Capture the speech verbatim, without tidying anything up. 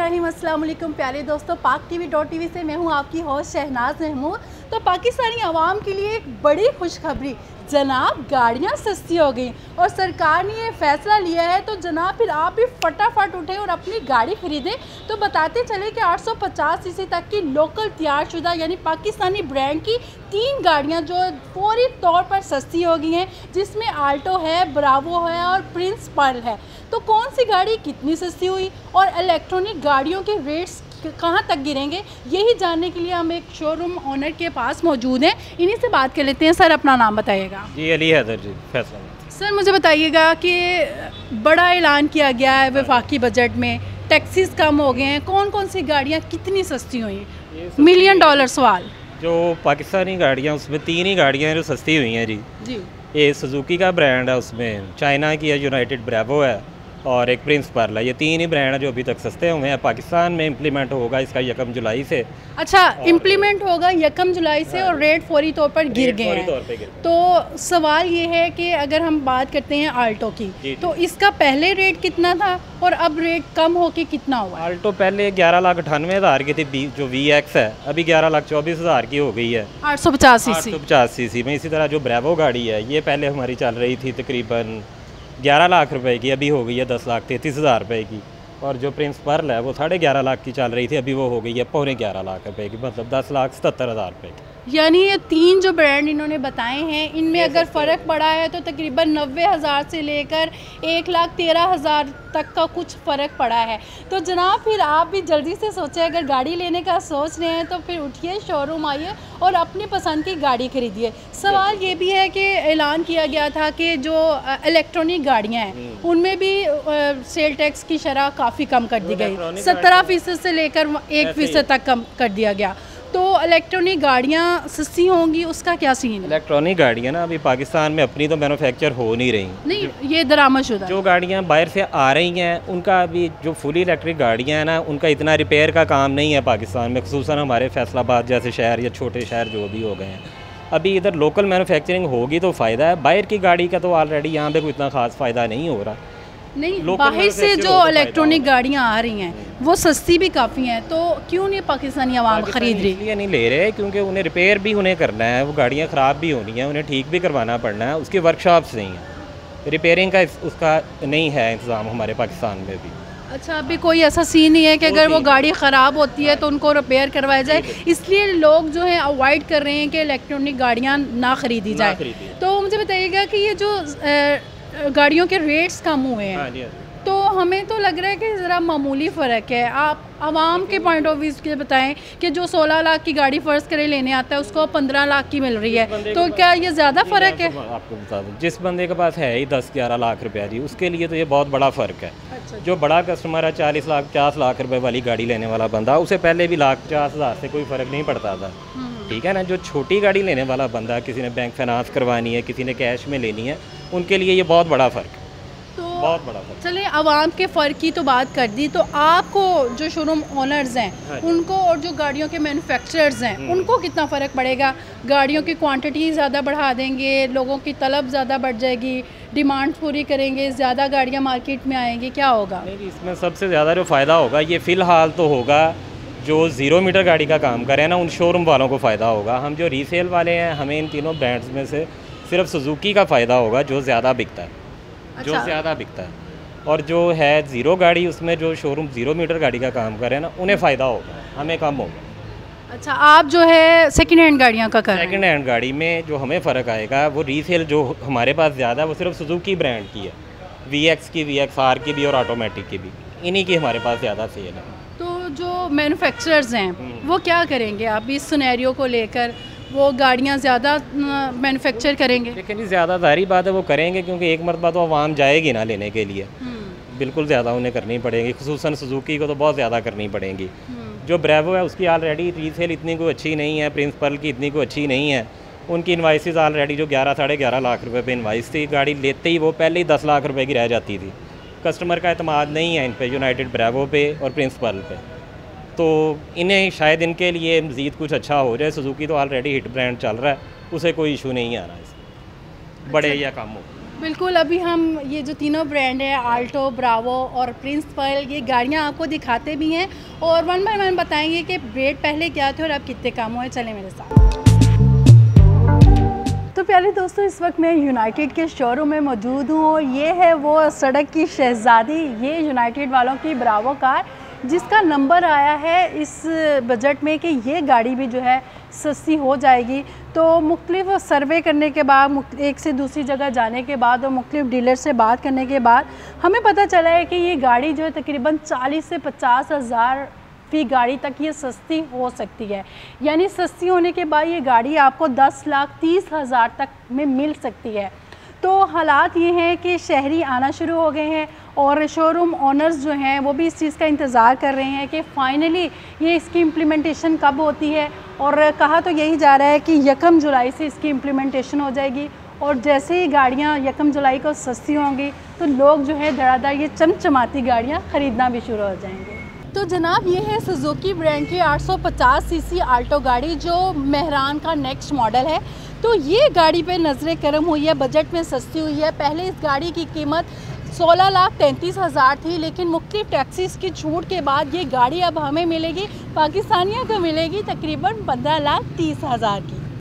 बिस्मिल्लाहिर्रहमानिर्रहीम। अस्सलाम वालेकुम प्यारे दोस्तों, पाक टीवी डॉट टीवी से मैं हूं आपकी होस्ट शहनाज महमूद। तो पाकिस्तानी आवाम के लिए एक बड़ी खुशखबरी जनाब, गाड़ियां सस्ती हो गई और सरकार ने ये फ़ैसला लिया है। तो जनाब फिर आप भी फटाफट उठें और अपनी गाड़ी ख़रीदें। तो बताते चले कि आठ सौ पचास सीसी तक की लोकल तैयार शुदा यानी पाकिस्तानी ब्रांड की तीन गाड़ियां जो फौरी तौर पर सस्ती हो गई हैं, जिसमें आल्टो है, ब्रावो है और प्रिंस पर्ल है। तो कौन सी गाड़ी कितनी सस्ती हुई और इलेक्ट्रॉनिक गाड़ियों के रेट्स कहाँ तक गिरेंगे, यही जानने के लिए हम एक शोरूम ओनर के पास मौजूद हैं। इन्हीं से बात कर लेते हैं। सर, अपना नाम बताइएगा। जी, अली हैदर जी, फैसला। सर, मुझे बताइएगा कि बड़ा ऐलान किया गया है वफाकी बजट में, टैक्सीज कम हो गए हैं, कौन कौन सी गाड़ियाँ कितनी सस्ती हुई? मिलियन डॉलर सवाल। जो पाकिस्तानी गाड़ियाँ, उसमें तीन ही गाड़ियाँ हैं जो सस्ती हुई हैं जी। जी ये सुजुकी का ब्रांड है, उसमें चाइना की है यूनाइटेड ब्रावो है और एक प्रिंस पर्ल है। ये तीन ही ब्रांड है जो अभी तक सस्ते हुए हैं। पाकिस्तान में इम्प्लीमेंट होगा इसका यकम जुलाई से। अच्छा, इम्प्लीमेंट होगा यकम जुलाई से और रेट फौरी तौर पर गिर गए हैं। तो सवाल ये है कि अगर हम बात करते हैं आल्टो की, तो इसका पहले रेट कितना था और अब रेट कम होके कितना हुआ? आल्टो पहले ग्यारह लाख अठानवे हज़ार की थी, जो वी एक्स है अभी ग्यारह लाख चौबीस हज़ार की हो गई है, आठ सौ पचास सी सी पचास सी सी में। इसी तरह जो ब्रावो गाड़ी है ये पहले हमारी चल रही थी तकरीबन ग्यारह लाख रुपए की, अभी हो गई है दस लाख तैंतीस हज़ार रुपये की। और जो प्रिंस पर्ल है वो साढ़े ग्यारह लाख की चल रही थी, अभी वो हो गई है पौने ग्यारह लाख रुपए की, मतलब दस लाख सत्तर हज़ार रुपये की। यानी ये तीन जो ब्रांड इन्होंने बताए हैं, इनमें अगर फ़र्क पड़ा है तो तकरीबन नब्बे हज़ार से लेकर एक लाख तेरह हज़ार तक का कुछ फ़र्क पड़ा है। तो जनाब फिर आप भी जल्दी से सोचें, अगर गाड़ी लेने का सोच रहे हैं तो फिर उठिए, शोरूम आइए और अपनी पसंद की गाड़ी खरीदिए। सवाल ये भी है कि ऐलान किया गया था कि जो इलेक्ट्रॉनिक गाड़ियाँ हैं उनमें भी सेल टैक्स की शरह काफ़ी कम कर दी गई, सत्रह फ़ीसद से लेकर एक फ़ीसद तक कम कर दिया गया। तो इलेक्ट्रॉनिक गाड़ियाँ सस्ती होंगी, उसका क्या सीन है? इलेक्ट्रॉनिक गाड़ियाँ ना अभी पाकिस्तान में अपनी तो मैन्युफैक्चर हो नहीं रही। नहीं, ये दरामदशुदा जो गाड़ियाँ बाहर से आ रही हैं उनका अभी जो फुली इलेक्ट्रिक गाड़ियाँ हैं ना, उनका इतना रिपेयर का काम नहीं है पाकिस्तान में, खुसूसन हमारे फैसलाबाद जैसे शहर या छोटे शहर जो भी हो गए हैं। अभी इधर लोकल मैन्युफैक्चरिंग होगी तो फ़ायदा है, बाहर की गाड़ी का तो ऑलरेडी यहाँ पे कोई इतना ख़ास फ़ायदा नहीं हो रहा। नहीं, बाहर से जो इलेक्ट्रॉनिक गाड़ियाँ आ रही हैं वो सस्ती भी काफ़ी हैं, तो क्यों नहीं पाकिस्तानी आवाम खरीद रही? इसलिए नहीं ले रहे क्योंकि उन्हें रिपेयर भी उन्हें करना है, वो गाड़ियाँ ख़राब भी होनी है, उन्हें ठीक भी करवाना पड़ना है, उसकी वर्कशॉप्स नहीं है, रिपेयरिंग का उसका नहीं है इंतज़ाम हमारे पाकिस्तान में भी। अच्छा, अभी कोई ऐसा सीन नहीं है कि अगर वो गाड़ी ख़राब होती है तो उनको रिपेयर करवाया जाए, इसलिए लोग जो है अवॉइड कर रहे हैं कि इलेक्ट्रॉनिक गाड़ियाँ ना ख़रीदी जाए। तो मुझे बताइएगा कि ये जो गाड़ियों के रेट्स कम हुए हैं, हाँ जी, हाँ जी। तो हमें तो लग रहा है कि ज़रा मामूली फ़र्क है। आप आवाम के पॉइंट ऑफ व्यू से बताएं कि जो सोलह लाख की गाड़ी फ़र्ज़ करे लेने आता है उसको पंद्रह लाख की मिल रही है, तो क्या ये ज़्यादा फ़र्क है? आपको बता दूँ, जिस बंदे के पास है ही दस ग्यारह लाख रुपया जी, उसके लिए तो ये बहुत बड़ा फ़र्क है। अच्छा, जो बड़ा कस्टमर है, चालीस लाख पचास लाख रुपये वाली गाड़ी लेने वाला बंदा, उसे पहले भी लाख पचास हज़ार से कोई फ़र्क नहीं पड़ता था, ठीक है ना। जो छोटी गाड़ी लेने वाला बंदा, किसी ने बैंक फाइनेंस करवानी है, किसी ने कैश में लेनी है, उनके लिए ये बहुत बड़ा फ़र्क है, तो बहुत बड़ा फ़र्क। चले आवाम के फ़र्क की तो बात कर दी, तो आपको जो शोरूम ओनर्स हैं, हाँ, उनको और जो गाड़ियों के मैन्युफैक्चरर्स हैं उनको कितना फ़र्क पड़ेगा? गाड़ियों की क्वांटिटी ज़्यादा बढ़ा देंगे, लोगों की तलब ज़्यादा बढ़ जाएगी, डिमांड पूरी करेंगे, ज़्यादा गाड़ियाँ मार्केट में आएंगी, क्या होगा? नहीं, इसमें सबसे ज़्यादा जो फ़ायदा होगा ये फ़िलहाल तो होगा जो ज़ीरो मीटर गाड़ी का काम करें ना, उन शोरूम वालों को फ़ायदा होगा। हम जो रीसेल वाले हैं, हमें इन तीनों ब्रांड्स में से सिर्फ सुजुकी का फ़ायदा होगा जो ज़्यादा बिकता है। अच्छा। जो ज़्यादा बिकता है, और जो है ज़ीरो गाड़ी, उसमें जो शोरूम ज़ीरो मीटर गाड़ी का काम करें ना, उन्हें फ़ायदा होगा, हमें कम होगा। अच्छा, आप जो है सेकेंड हैंड गाड़ियाँ का कर सेकेंड हैंड गाड़ी में जो हमें फ़र्क आएगा वो रीसेल जो हमारे पास ज़्यादा है वो सिर्फ सुजुकी ब्रांड की है, वी एक्स की, वी एक्स आर की भी और ऑटोमेटिक की भी, इन्हीं की हमारे पास ज़्यादा सेल है। जो मैन्युफैक्चरर्स हैं वो क्या करेंगे आप इस सिनेरियो को लेकर? वो गाड़ियाँ ज़्यादा मैन्युफैक्चर करेंगे? लेकिन ज़्यादा जाहिर बात है वो करेंगे, क्योंकि एक मरतबा तो आवाम जाएगी ना लेने के लिए, बिल्कुल ज़्यादा उन्हें करनी पड़ेगी, खुसूसन सुजुकी को तो बहुत ज़्यादा करनी पड़ेगी। जो ब्रावो है उसकी ऑलरेडी रीसेल इतनी कोई अच्छी नहीं है, प्रिंस पर्ल की इतनी कोई अच्छी नहीं है, उनकी इन्वाइसेस ऑलरेडी जो ग्यारह साढ़े ग्यारह लाख रुपये पे इन्वाइस थी, गाड़ी लेते ही वो पहले ही दस लाख रुपये की रह जाती थी। कस्टमर का एतमाद नहीं है इन पे, यूनाइटेड ब्रावो पे और प्रिंस पर्ल पे, तो इन्हें शायद इनके लिए मज़ीद कुछ अच्छा हो जाए। सुजुकी तो ऑलरेडी हिट ब्रांड चल रहा है, उसे कोई इशू नहीं आ रहा है, बड़े या कम हो। बिल्कुल, अभी हम ये जो तीनों ब्रांड है आल्टो, ब्रावो और प्रिंसिपल, ये गाड़ियाँ आपको दिखाते भी हैं और वन बाय वन बताएंगे कि रेट पहले क्या थे और अब कितने कम हुए। चलें मेरे साथ। तो प्यारे दोस्तों, इस वक्त मैं यूनाइटेड के शोरूम में मौजूद हूँ और ये है वो सड़क की शहज़ादी, ये यूनाइटेड वालों की ब्रावो कार, जिसका नंबर आया है इस बजट में कि ये गाड़ी भी जो है सस्ती हो जाएगी। तो मुख्तलिफ सर्वे करने के बाद, एक से दूसरी जगह जाने के बाद और मुख्तलिफ डीलर से बात करने के बाद हमें पता चला है कि ये गाड़ी जो है तकरीबन चालीस से पचास हज़ार फी गाड़ी तक ये सस्ती हो सकती है। यानी सस्ती होने के बाद ये गाड़ी आपको दस लाख तीस हज़ार तक में मिल सकती है। तो हालात ये हैं कि शहरी आना शुरू हो गए हैं और शोरूम ओनर्स जो हैं वो भी इस चीज़ का इंतज़ार कर रहे हैं कि फ़ाइनली ये इसकी इम्प्लीमेंटेशन कब होती है। और कहा तो यही जा रहा है कि यकम जुलाई से इसकी इम्प्लीमेंटेशन हो जाएगी और जैसे ही गाड़ियाँ यकम जुलाई को सस्ती होंगी तो लोग जो है धड़ाधड़ ये चमचमाती गाड़ियाँ ख़रीदना भी शुरू हो जाएंगे। तो जनाब, ये है सुजुकी ब्रांड की आठ सौ पचास सीसी आल्टो गाड़ी जो मेहरान का नेक्स्ट मॉडल है। तो ये गाड़ी पे नज़रें करम हुई है, बजट में सस्ती हुई है। पहले इस गाड़ी की कीमत सोलह लाख तैंतीस हज़ार थी, लेकिन मुख्तलिफ टैक्सीज़ की छूट के बाद ये गाड़ी अब हमें मिलेगी, पाकिस्तानियों को मिलेगी तकरीबन पंद्रह लाख तीस हज़ार की।